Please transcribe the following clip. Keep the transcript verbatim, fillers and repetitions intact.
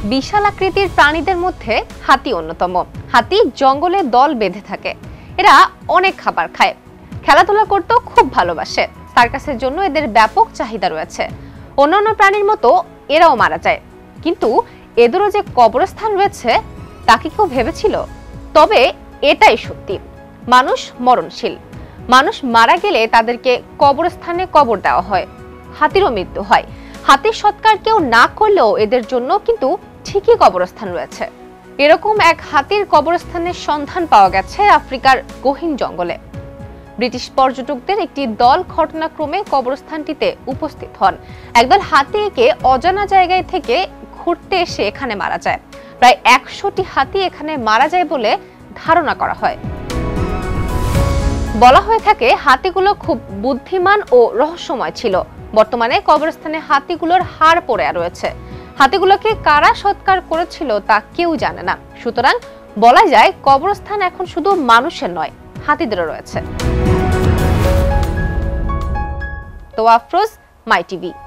বিশাল আকৃতির প্রাণীদের মধ্যে হাতি অন্যতম। হাতি জঙ্গলে দল বেঁধে থাকে। এরা অনেক খাবার খায়, খেলাধুলা করতেও খুব ভালোবাসে। সার্কাসের জন্য এদের ব্যাপক চাহিদা রয়েছে। অন্যান্য প্রাণীর মতো এরাও মারা যায়, কিন্তু এদেরও যে কবরস্থান রয়েছে তা কি কেউ ভেবেছিল? তবে এটাই সত্যি, মানুষ মরণশীল। মানুষ মারা গেলে তাদেরকে কবরস্থানে কবর দেওয়া হয়। হাতিরও মৃত্যু হয়। হাতির সৎকার কেউ না করলেও এদের জন্য কিন্তু ঠিকই কবরস্থান রয়েছে। এরকম এক হাতির কবরস্থানের সন্ধান পাওয়া গেছে আফ্রিকার গহীন জঙ্গলে। ব্রিটিশ পর্যটকদের একটি দল ঘটনাক্রমে কবরস্থানটিতে উপস্থিত হন। একদল হাতি একে অজানা জায়গায় থেকে ঘুরতে এসে এখানে মারা যায়। প্রায় একশোটি হাতি এখানে মারা যায় বলে ধারণা করা হয়। বলা হয়ে থাকে হাতিগুলো খুব বুদ্ধিমান ও রহস্যময় ছিল। বর্তমানে কবরস্থানে হাতিগুলোর হাড় পড়ে রয়েছে। হাতিগুলোকে কারা সৎকার করেছিল তা কেউ জানে না। সুতরাং বলা যায় কবরস্থান এখন শুধু মানুষের নয়, হাতিদেরও রয়েছে। তো আফরোজ, মাই টিভি।